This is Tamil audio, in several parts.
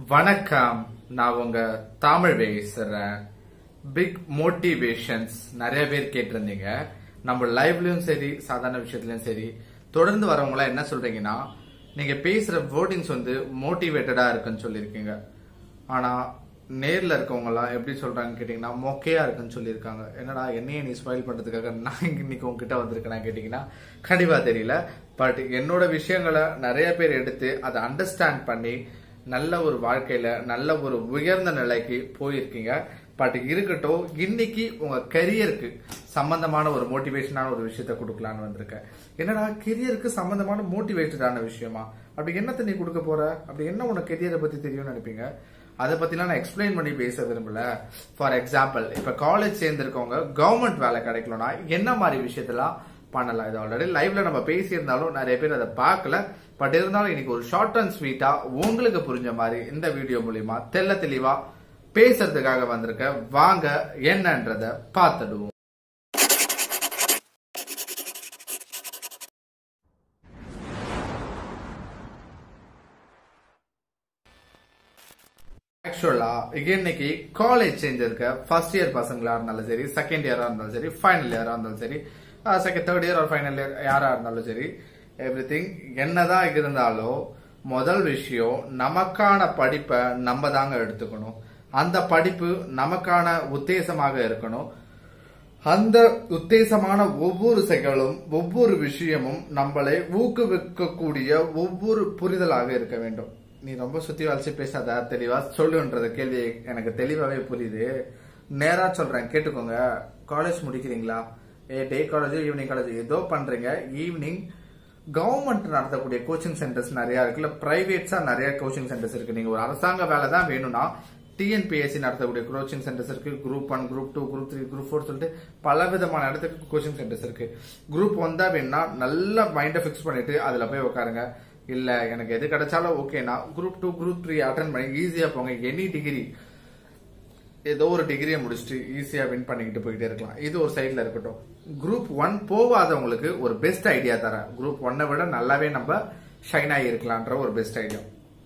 வணக்கம். நான் உங்க தமிழ் பேசுறேன். பிக் மோட்டிவேஷன்ஸ் நிறைய பேர் கேட்டிருந்தீங்க. நம்ம லைவ்லயும் சரி சாதாரண விஷயத்துலயும் சரி தொடர்ந்து வரவங்களா என்ன சொல்றீங்கன்னா, நீங்க பேசுற வேர்டிங்ஸ் மோட்டிவேட்டடா இருக்குன்னு சொல்லியிருக்கீங்க. ஆனா நேர்ல இருக்கவங்க எல்லாம் எப்படி சொல்றாங்கன்னு கேட்டீங்கன்னா மொக்கையா இருக்குன்னு சொல்லியிருக்காங்க. என்னடா என்னையே நீ ஸ்பாயில் பண்றதுக்காக நான் இன்னைக்கு உங்ககிட்ட வந்திருக்கேன் கேட்டீங்கன்னா கண்டிப்பா தெரியல. பட் என்னோட விஷயங்களை நிறைய பேர் எடுத்து அதை அண்டர்ஸ்டாண்ட் பண்ணி நல்ல ஒரு வாழ்க்கையில நல்ல ஒரு உயர்ந்த நிலைக்கு போயிருக்கீங்க. பட் இருக்கட்டும், இன்னைக்கு உங்க கரியருக்கு சம்பந்தமான ஒரு மோட்டிவேஷனான ஒரு விஷயத்த கொடுக்கலான்னு வந்திருக்கேன். என்னடா கெரியருக்கு சம்பந்தமான மோட்டிவேட்டடான விஷயமா? அப்படி என்னத்தை நீ கொடுக்க போற? அப்படி என்ன உனக்கு கெரியரை பத்தி தெரியும்னு நினைப்பீங்க. அதை பத்திலாம் நான் எக்ஸ்பிளைன் பண்ணி பேச விரும்பல. ஃபார் எக்ஸாம்பிள், இப்ப காலேஜ் சேர்ந்திருக்கவங்க கவர்மெண்ட் வேலை கிடைக்கலன்னா என்ன மாதிரி விஷயத்தெல்லாம் பண்ணலாம். இது ஆல்ரெடி லைவ்ல நம்ம பேசியிருந்தாலும் நிறைய பேர் அதை பார்க்கல. பட் இருந்தாலும் இன்னைக்கு ஒரு ஷார்ட் அண்ட் ஸ்வீட்டா உங்களுக்கு புரிஞ்ச மாதிரி இந்த வீடியோ மூலியமா தெல்ல தெளிவா பேசுறதுக்காக வந்திருக்க. வாங்க என்னன்றத பார்த்துடுவோம். ஆக்சுவலா இன்னைக்கு காலேஜ் சேர்ந்திருக்க ஃபர்ஸ்ட் இயர் பசங்களா இருந்தாலும் சரி, செகண்ட் இயரா இருந்தாலும் சரி, ஃபைனல் இயரா இருந்தாலும் சரி, தேர்ட் இயர் ஒரு ஃபைனல் இயர் யாரா இருந்தாலும் சரி, எவ்ரிதிங் என்னதான் இருந்தாலும் முதல் விஷயம் நமக்கான படிப்பை நம்ம தாங்க எடுத்துக்கணும். அந்த படிப்பு நமக்கான உத்தேசமாக இருக்கணும். அந்த உத்தேசமான ஒவ்வொரு செயலும் ஒவ்வொரு விஷயமும் நம்மளை ஊக்குவிக்கக்கூடிய ஒவ்வொரு புரிதலாக இருக்க வேண்டும். நீ ரொம்ப சுத்தி வளைச்சு பேசாத, தெளிவா சொல்லுன்ற கேள்வி எனக்கு தெளிவாவே புரியுது. நேரா சொல்றேன், கேட்டுக்கோங்க. காலேஜ் முடிக்கிறீங்களா? டே காலேஜ் ஈவினிங் காலேஜ் ஏதோ பண்றீங்க. ஈவினிங் கவர்மெண்ட் நடத்தக்கூடிய கோச்சிங் சென்டர்ஸ் நிறைய இருக்குல்ல, பிரைவேட்ஸா நிறைய கோச்சிங் சென்டர்ஸ் இருக்கு. நீங்க ஒரு அரசாங்க வேலை தான் வேணும்னா டிஎன்பிஎஸ்சி நடத்தக்கூடிய கோச்சிங் சென்டர்ஸ் இருக்கு. குரூப் 1, குரூப் 2, குரூப் 3, குரூப் 4 சொல்லிட்டு பல விதமான இடத்துக்கு கோச்சிங் சென்டர்ஸ் இருக்கு. குரூப் 1 தான் வேணும்னா நல்ல மைண்டை பிக்ஸ் பண்ணிட்டு அதுல போய் உட்காருங்க. இல்ல எனக்கு எது கிடைச்சாலும் ஓகேனா குரூப் 2, குரூப் 3 அட்டன் பண்ணி ஈஸியா போங்க. எனி டிகிரி, ஏதோ ஒரு டிகிரியை முடிச்சுட்டு ஈஸியா வின் பண்ணிக்கிட்டு போயிட்டே இருக்கலாம். இது ஒரு சைட்ல இருக்கட்டும். குரூப் 1 போவாதவங்களுக்கு ஒரு பெஸ்ட் ஐடியா தரேன். குரூப் 1 விட நல்லாவே நம்ம ஷைன் ஆகி இருக்கலாம்ன்ற ஒரு பெஸ்ட் ஐடியா.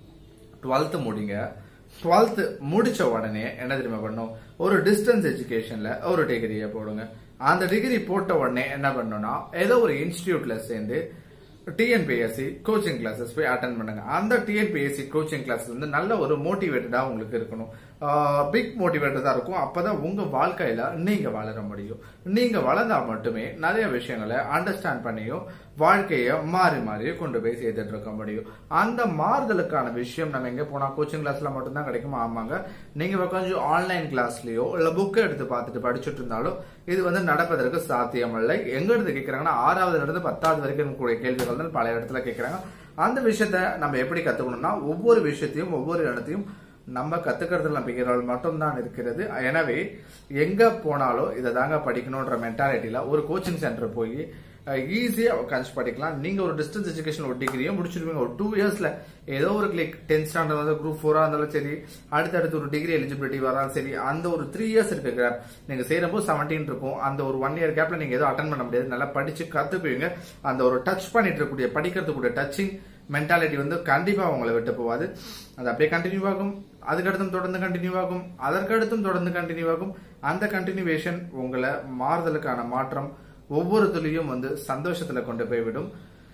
12th முடிங்க. 12th முடிச்ச உடனே என்ன தெரியுமா பண்ணும்? ஒரு டிஸ்டன்ஸ் எஜுகேஷன்ல ஒரு டிகிரியை போடுங்க. அந்த டிகிரி போட்ட உடனே என்ன பண்ணணும்னா ஏதோ ஒரு இன்ஸ்டிடியூட்ல சேர்ந்து டிஎன்பிஎஸ்சி கோச்சிங் கிளாஸஸ் போய் அட்டன் பண்ணுங்க. அந்த டிஎன்பிஎஸ்சி கோச்சிங் கிளாஸ் நல்ல ஒரு மோட்டிவேட்டடா உங்களுக்கு இருக்கணும். பிக் மோட்டிவேட்டடா இருக்கும். அப்பதான் உங்க வாழ்க்கையில நீங்க வளர முடியும். நீங்க வளர்ந்தா மட்டுமே நிறைய விஷயங்களை அண்டர்ஸ்டாண்ட் பண்ணியும் வாழ்க்கைய மாறி மாறி கொண்டு போய் சேர்த்துட்டு இருக்க முடியும். அந்த மாறுதலுக்கான விஷயம் நம்ம எங்க போனா கோச்சிங் கிளாஸ்ல மட்டும்தான் கிடைக்குமா? ஆமாங்க. நீங்க கொஞ்சம் ஆன்லைன் கிளாஸ்லயோ இல்ல புக்கை எடுத்து பார்த்துட்டு படிச்சுட்டு இருந்தாலும் இது நடப்பதற்கு சாத்தியம் இல்லை. எங்க எடுத்து கேட்கறாங்கன்னா 6வது இருந்து 10வது வரைக்கும் கூடிய கேள்விகள் தான் பல இடத்துல கேட்கறாங்க. அந்த விஷயத்த நம்ம எப்படி கத்துக்கணும்னா ஒவ்வொரு விஷயத்தையும் ஒவ்வொரு இடத்தையும் நம்ம கத்துக்கிறதுல நம்பிக்கைகள் மட்டும்தான் இருக்கிறது. எனவே எங்க போனாலும் இதை தாங்க படிக்கணும்ன்ற மென்டாலிட்டியில ஒரு கோச்சிங் சென்டர் போய் ஈஸியா உட்காந்து படிக்கலாம். நீங்க ஒரு டிஸ்டன்ஸ் எஜுகேஷன் ஒரு டிகிரியை முடிச்சிருவீங்க. ஒரு 2 இயர்ஸ்ல ஏதோ ஒரு 10th ஸ்டாண்டர்ட் குரூப் 4 இருந்தாலும் சரி, அடுத்தடுத்து ஒரு டிகிரி எலிஜிபிலிட்டி வராலும் சரி, அந்த ஒரு 3 இயர்ஸ் இருக்கு. நீங்க சேரும்போது 17 இருக்கும். அந்த ஒரு 1 இயர் கேப்ல நீங்க ஏதோ அட்டன் பண்ண முடியாது. நல்லா படிச்சு கத்துக்குவீங்க. அந்த ஒரு டச் பண்ணிட்டு இருக்கக்கூடிய படிக்கிறதுக்கூடிய டச்சிங் மென்டாலிட்டி கண்டிப்பா உங்களை விட்டு போவாது. அது அப்படியே கண்டினியூ ஆகும். அதுக்கடுத்தும் தொடர்ந்து கண்டினியூ ஆகும். அதற்கடுத்தும் தொடர்ந்து கண்டினியூ ஆகும். அந்த கண்டினியூவேஷன் உங்களை மாறுதலுக்கான மாற்றம் ஒவ்வொரு துளியும் சந்தோஷத்துல கொண்டு போய்விடும்.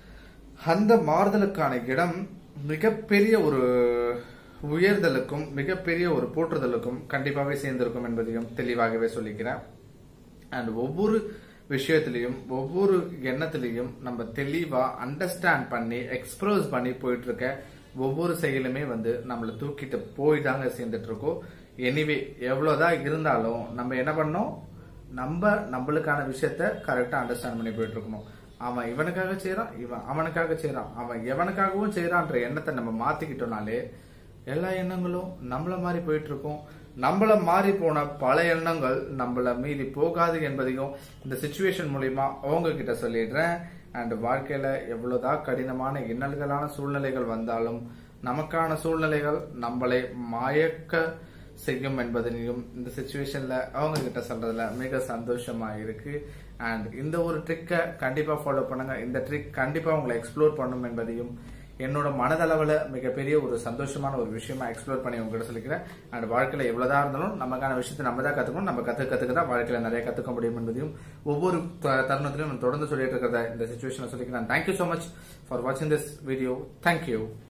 அந்த மாறுதலுக்கான இடம் மிகப்பெரிய ஒரு உயர்தலுக்கும் மிகப்பெரிய ஒரு போற்றுதலுக்கும் கண்டிப்பாகவே சேர்ந்திருக்கும் என்பதையும் தெளிவாகவே சொல்லிக்கிறேன். அண்ட் ஒவ்வொரு விஷயத்திலையும் ஒவ்வொரு எண்ணத்திலையும் நம்ம தெளிவா அண்டர்ஸ்டாண்ட் பண்ணி எக்ஸ்பிரஸ் பண்ணி போயிட்டு இருக்க ஒவ்வொரு செயலுமே நம்மளை தூக்கிட்டு போய் தாங்க சேர்ந்துட்டு இருக்கோம். எனிவே எவ்வளவுதான் இருந்தாலும் நம்ம என்ன பண்ணோம்? நம்மளுக்கான விஷயத்த கரெக்டா அண்டர்ஸ்டாண்ட் பண்ணி போயிட்டு இருக்கணும். அவன் இவனுக்காக செய்யறான், இவன் அவனுக்காக செய்யறான், அவன் எவனுக்காகவும் செய்யறான்ற எண்ணத்தை நம்ம மாத்திக்கிட்டோம்னாலே எல்லா எண்ணங்களும் நம்மள மாதிரி போயிட்டு இருக்கும். நம்மள மாறி போன பல எண்ணங்கள் நம்மள மீறி போகாது என்பதையும் இந்த சிச்சுவேஷன் மூலியமா அவங்க கிட்ட சொல்லிடுறேன். அண்ட் வாழ்க்கையில எவ்வளவுதான் கடினமான இன்னல்களான சூழ்நிலைகள் வந்தாலும் நமக்கான சூழ்நிலைகள் நம்மளை மயக்க செய்யும் என்பதையும் இந்த சிச்சுவேஷன்ல அவங்க கிட்ட சொல்றதுல மிக சந்தோஷமா இருக்கு. அண்ட் இந்த ஒரு ட்ரிக்கை கண்டிப்பா ஃபாலோ பண்ணுங்க. இந்த ட்ரிக் கண்டிப்பா உங்களை எக்ஸ்ப்ளோர் பண்ணும் என்பதையும் என்னோட மனதளவுல மிகப்பெரிய ஒரு சந்தோஷமான ஒரு விஷயமா எக்ஸ்ப்ளோர் பண்ணி உங்ககிட்ட சொல்லிக்கிறேன். அண்ட் வாழ்க்கையில எவ்வளவுதான் இருந்தாலும் நமக்கான விஷயத்தை நம்ம தான் கத்துக்கணும். நம்ம கத்துக்க தான் வாழ்க்கையில நிறைய கத்துக்க முடியும் என்பதையும் ஒவ்வொரு தருணத்திலும் தொடர்ந்து சொல்லிட்டு இருக்கிறத இந்த சிச்சுவேஷனை சொல்லிக்கிறேன். Thank you so much for watching this video. Thank you.